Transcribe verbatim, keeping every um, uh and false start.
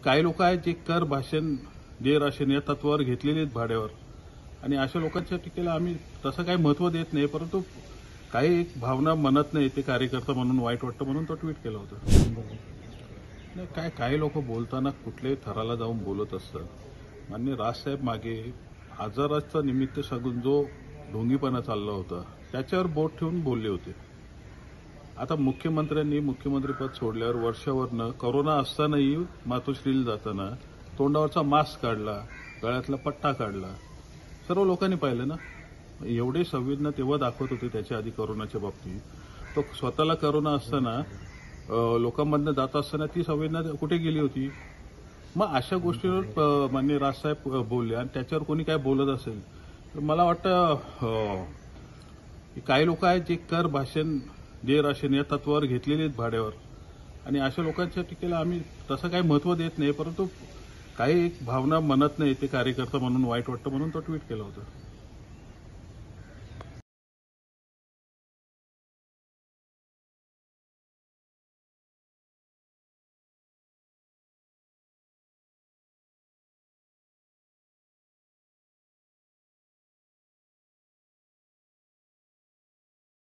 काही लोक आहेत जे कर भाषण जे राशन या तत्वावर घेतलेले आहेत भाड्यावर, आणि अशा लोकांच्या टीकेला आम्ही तसं काही महत्व देत नाही, परंतु काही एक भावना म्हणत नाही ते कार्यकर्ता म्हणून वाईट वाटतं म्हणून तो ट्विट केला होता. नाही काय काही लोक बोलताना कुठल्याही थराला जाऊन बोलत असतात. माननीय राजसाहेब मागे आजाराचा निमित्त सांगून जो ढोंगीपणा चालला होता त्याच्यावर बोट ठेवून बोलले होते. आता मुख्यमंत्र्यांनी मुख्यमंत्रीपद सोडल्यावर वर्षावरनं कोरोना असतानाही मातोश्रीला जाताना तोंडावरचा मास्क काढला, गळ्यातला पट्टा काढला, सर्व लोकांनी पाहिलं ना. एवढे संवेदना तेव्हा दाखवत होते त्याच्या आधी कोरोनाच्या बाबतीत. तो स्वतःला कोरोना असताना लोकांमधनं जात असताना ती संवेदना कुठे गेली होती. मग अशा गोष्टीवर माननीय राजसाहेब बोलले आणि त्याच्यावर कोणी काय बोलत असेल तर मला वाटतं काही लोक आहेत जे कर भाषण जे राशन या तत्वावर घेतलेले आहेत भाड्यावर, आणि अशा लोकांच्या टीकेला आम्ही तसं काही महत्व देत नाही, परंतु काही एक भावना म्हणत नाही ते कार्यकर्ता म्हणून वाईट वाटतं म्हणून तो ट्विट केला होता.